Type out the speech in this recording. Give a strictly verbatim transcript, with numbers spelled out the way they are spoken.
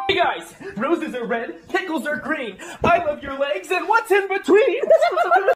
Hey guys, roses are red, pickles are green. I love your legs and what's in between?